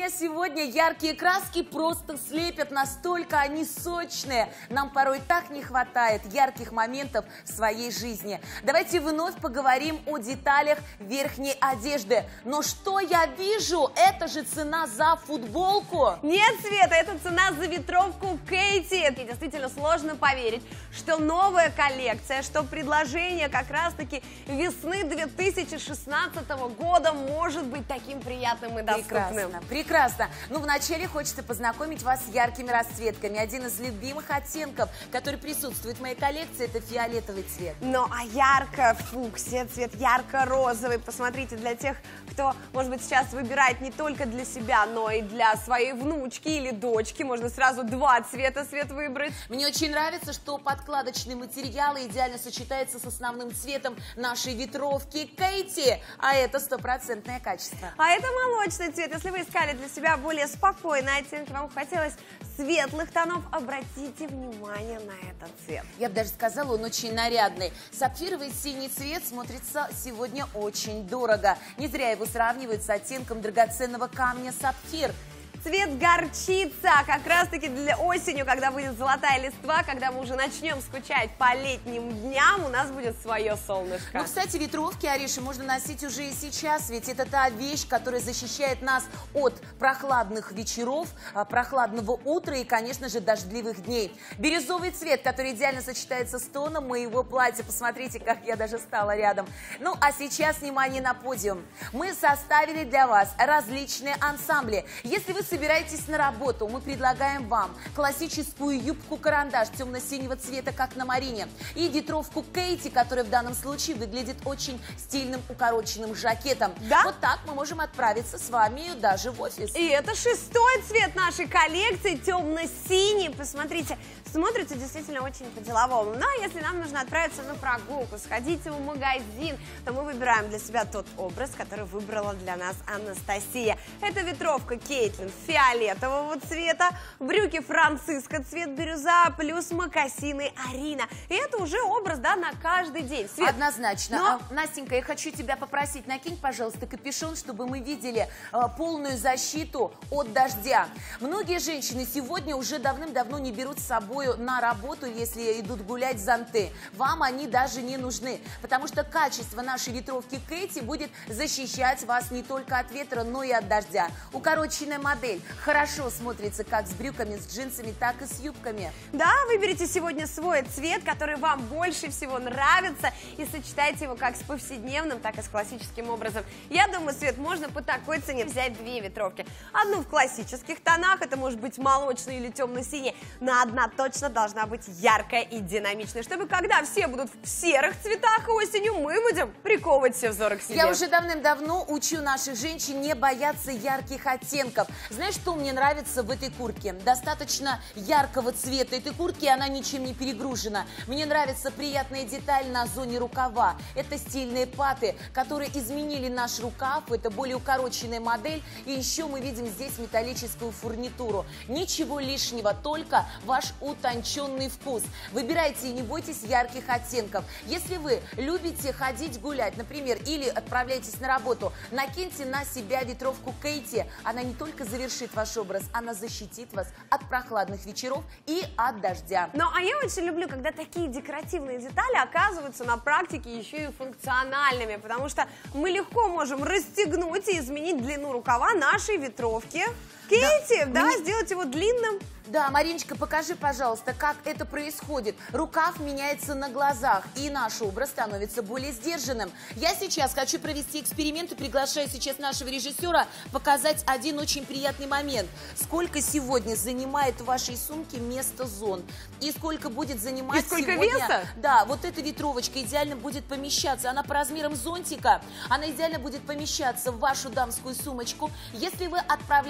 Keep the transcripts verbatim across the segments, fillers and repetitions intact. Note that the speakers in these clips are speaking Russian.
меня сегодня яркие краски просто слепят, настолько они сочные. Нам порой так не хватает ярких моментов в своей жизни. Давайте вновь поговорим о деталях верхней одежды. Но что я вижу? Это же цена за футболку. Нет, Света, это цена за ветровку Кейти. И действительно сложно поверить, что новая коллекция, что предложение как раз-таки весны две тысячи шестнадцатого года может быть таким приятным и доступным. Прекрасно, прекрасно. Ну, вначале хочется познакомить вас с яркими расцветками. Один из любимых оттенков, который присутствует в моей коллекции, это фиолетовый цвет. Ну, а ярко-фуксия, цвет ярко-розовый. Посмотрите, для тех, кто, может быть, сейчас выбирает не только для себя, но и для своей внучки или дочки. Можно сразу два цвета свет выбрать. Мне очень нравится, что подкладочные материалы идеально сочетаются с основным цветом нашей ветровки Кейти, а это стопроцентное качество. А это молочный цвет. Если вы искали для себя более спокойные оттенки, вам хотелось светлых тонов, обратите внимание на этот цвет. Я бы даже сказала, он очень нарядный. Сапфировый синий цвет смотрится сегодня очень дорого. Не зря его сравнивают с оттенком драгоценного камня сапфир. Цвет горчица, как раз-таки для осенью, когда будет золотая листва, когда мы уже начнем скучать по летним дням, у нас будет свое солнышко. Ну, кстати, ветровки, Ариша, можно носить уже и сейчас, ведь это та вещь, которая защищает нас от прохладных вечеров, прохладного утра и, конечно же, дождливых дней. Бирюзовый цвет, который идеально сочетается с тоном моего платья. Посмотрите, как я даже стала рядом. Ну, а сейчас, внимание, на подиум. Мы составили для вас различные ансамбли. Если вы собираетесь на работу, мы предлагаем вам классическую юбку-карандаш темно-синего цвета, как на Марине, и ветровку Кейти, которая в данном случае выглядит очень стильным укороченным жакетом. Да? Вот так мы можем отправиться с вами даже в офис. И это шестой цвет нашей коллекции, темно-синий. Посмотрите, смотрится действительно очень по-деловому. Но если нам нужно отправиться на прогулку, сходить в магазин, то мы выбираем для себя тот образ, который выбрала для нас Анастасия. Это ветровка Кейтлин фиолетового цвета, брюки Франциска, цвет бирюза, плюс мокасины Арина. И это уже образ, да, на каждый день. Свет. Однозначно. Но... А, Настенька, я хочу тебя попросить, накинь, пожалуйста, капюшон, чтобы мы видели а, полную защиту от дождя. Многие женщины сегодня уже давным-давно не берут с собой на работу, если идут гулять, зонты. Вам они даже не нужны, потому что качество нашей ветровки Кейти будет защищать вас не только от ветра, но и от дождя. Укороченная модель хорошо смотрится как с брюками, с джинсами, так и с юбками. Да, выберите сегодня свой цвет, который вам больше всего нравится, и сочетайте его как с повседневным, так и с классическим образом. Я думаю, Свет, можно по такой цене взять две ветровки. Одну в классических тонах, это может быть молочный или темно-синий, но одна точно должна быть яркая и динамичная, чтобы когда все будут в серых цветах осенью, мы будем приковывать все взоры к себе. Я уже давным-давно учу наших женщин не бояться ярких оттенков. Знаешь, что мне нравится в этой куртке? Достаточно яркого цвета этой куртки, она ничем не перегружена. Мне нравится приятная деталь на зоне рукава. Это стильные паты, которые изменили наш рукав. Это более укороченная модель. И еще мы видим здесь металлическую фурнитуру. Ничего лишнего, только ваш утонченный вкус. Выбирайте и не бойтесь ярких оттенков. Если вы любите ходить гулять, например, или отправляетесь на работу, накиньте на себя ветровку Кейти. Она не только завершит ваш образ, она защитит вас от прохладных вечеров и от дождя. Ну, а я очень люблю, когда такие декоративные детали оказываются на практике еще и функциональными, потому что мы легко можем расстегнуть и изменить длину рукава нашей ветровки Кейти, да, да Мне... сделать его длинным. Да, Мариночка, покажи, пожалуйста, как это происходит. Рукав меняется на глазах, и наш образ становится более сдержанным. Я сейчас хочу провести эксперимент и приглашаю сейчас нашего режиссера показать один очень приятный момент. Сколько сегодня занимает в вашей сумке место зон, и сколько будет занимать и сколько сегодня... веса? Да, вот эта ветровочка идеально будет помещаться. Она по размерам зонтика, она идеально будет помещаться в вашу дамскую сумочку. Если вы отправляетесь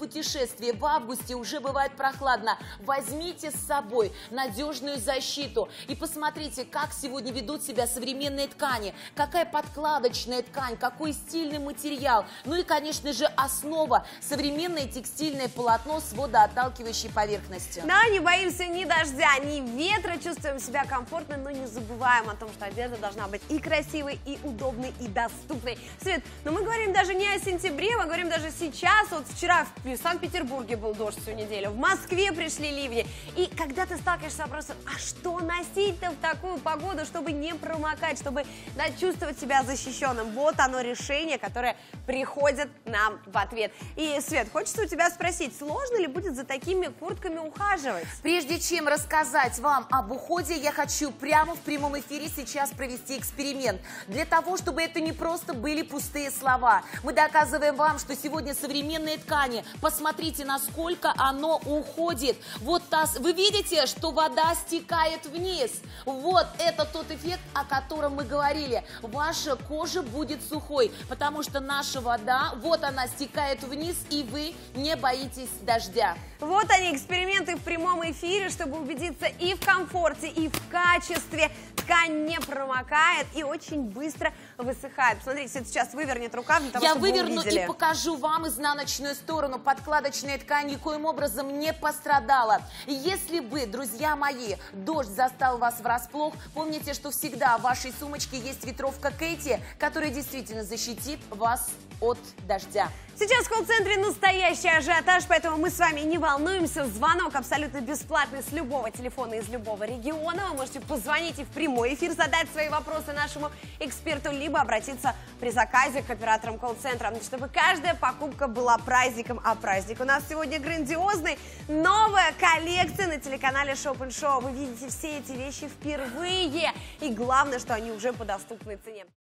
путешествие. В августе уже бывает прохладно. Возьмите с собой надежную защиту. И посмотрите, как сегодня ведут себя современные ткани. Какая подкладочная ткань, какой стильный материал. Ну и, конечно же, основа – современное текстильное полотно с водоотталкивающей поверхностью. Да, не боимся ни дождя, ни ветра, чувствуем себя комфортно, но не забываем о том, что одежда должна быть и красивой, и удобной, и доступной. Свет, но мы говорим даже не о сентябре, мы говорим даже сейчас. Вот вчера в Санкт-Петербурге был дождь всю неделю, в Москве пришли ливни. И когда ты сталкиваешься с вопросом, а что носить-то в такую погоду, чтобы не промокать, чтобы, да, чувствовать себя защищенным? Вот оно решение, которое приходит нам в ответ. И, Свет, хочется у тебя спросить, сложно ли будет за такими куртками ухаживать? Прежде чем рассказать вам об уходе, я хочу прямо в прямом эфире сейчас провести эксперимент. Для того, чтобы это не просто были пустые слова. Мы доказываем вам, что сегодня современные ткани, посмотрите, насколько оно уходит. Вот та, вы видите, что вода стекает вниз. Вот это тот эффект, о котором мы говорили. Ваша кожа будет сухой, потому что наша вода, вот она стекает вниз, и вы не боитесь дождя. Вот они, эксперименты в прямом эфире, чтобы убедиться и в комфорте, и в качестве. Ткань не промокает и очень быстро высыхает. Смотрите, сейчас вывернет рукав для того, Я чтобы вы выверну увидели. И покажу вам изнаночную сторону. Подкладочная ткань никоим образом не пострадала. Если бы, друзья мои, дождь застал вас врасплох, помните, что всегда в вашей сумочке есть ветровка Кэти, которая действительно защитит вас от дождя. Сейчас в колл-центре настоящий ажиотаж, поэтому мы с вами не волнуемся. Звонок абсолютно бесплатный с любого телефона из любого региона. Вы можете позвонить и в прямой эфир задать свои вопросы нашему эксперту, либо обратиться при заказе к операторам колл-центра, чтобы каждая покупка была праздником. А праздник у нас сегодня грандиозный. Новая коллекция на телеканале Shop and Show. Вы видите все эти вещи впервые. И главное, что они уже по доступной цене.